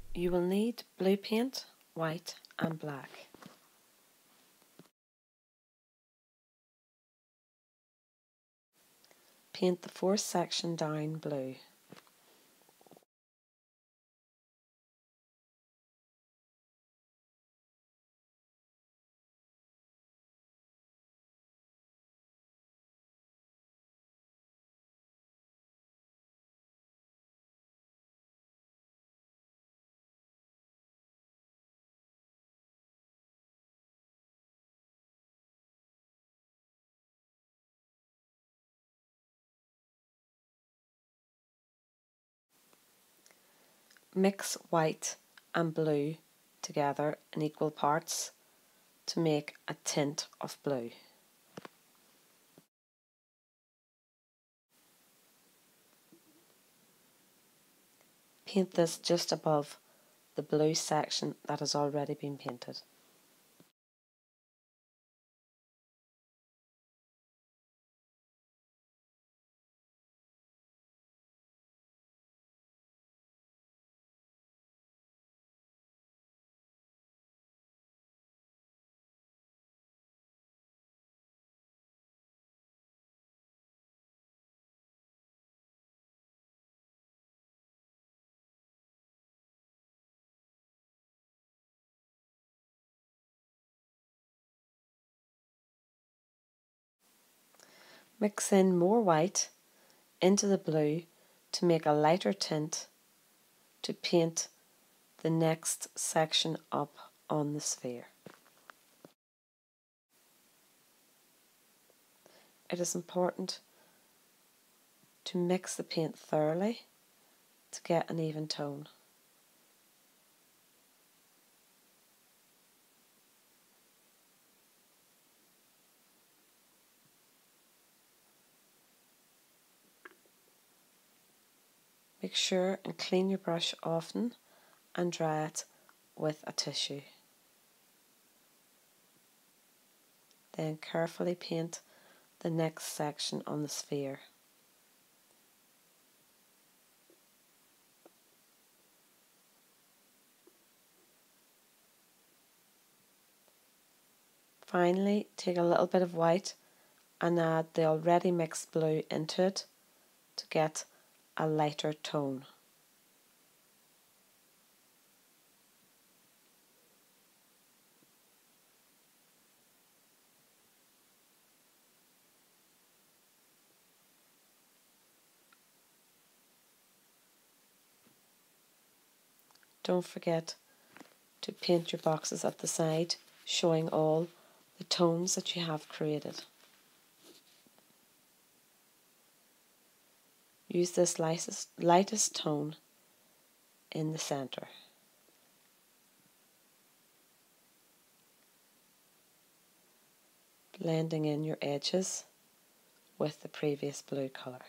You will need blue paint, white and black. Paint the fourth section down blue. Mix white and blue together in equal parts to make a tint of blue. Paint this just above the blue section that has already been painted. Mix in more white into the blue to make a lighter tint to paint the next section up on the sphere. It is important to mix the paint thoroughly to get an even tone. Make sure and clean your brush often and dry it with a tissue. Then carefully paint the next section on the sphere. Finally, take a little bit of white and add the already mixed blue into it to get a lighter tone. Don't forget to paint your boxes at the side, showing all the tones that you have created. Use this lightest tone in the centre. Blending in your edges with the previous blue colour.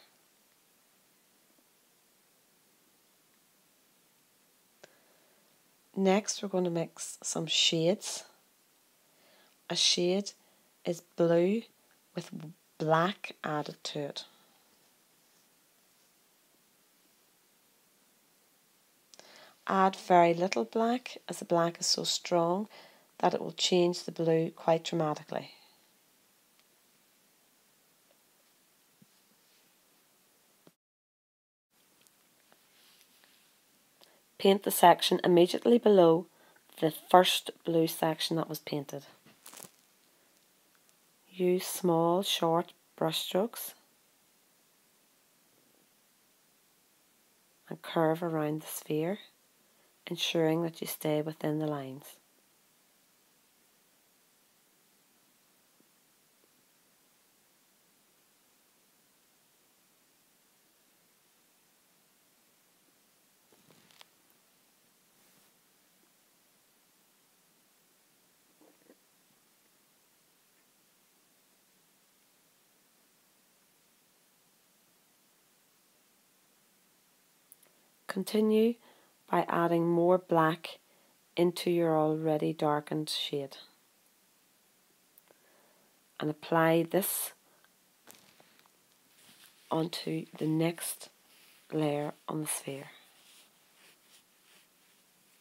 Next we're going to mix some shades. A shade is blue with black added to it. Add very little black, as the black is so strong that it will change the blue quite dramatically. Paint the section immediately below the first blue section that was painted. Use small, short brush strokes and curve around the sphere, ensuring that you stay within the lines. Continue by adding more black into your already darkened shade and apply this onto the next layer on the sphere.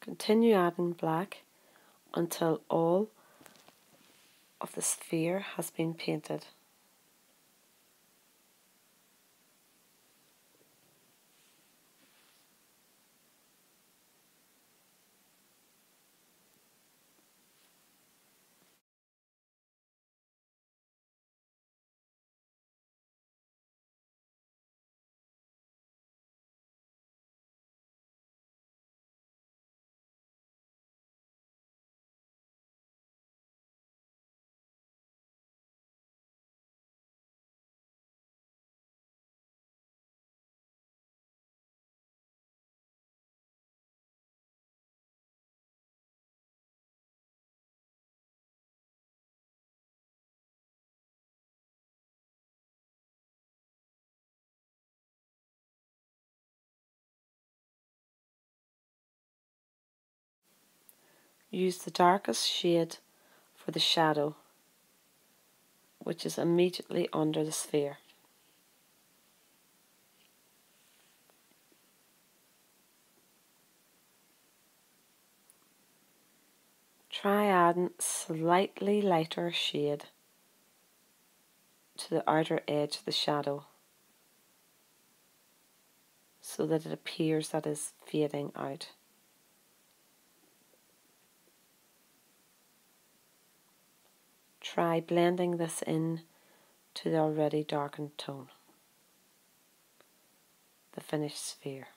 Continue adding black until all of the sphere has been painted. Use the darkest shade for the shadow, which is immediately under the sphere. Try adding slightly lighter shade to the outer edge of the shadow so that it appears that it's fading out. Try blending this in to the already darkened tone, the finished sphere.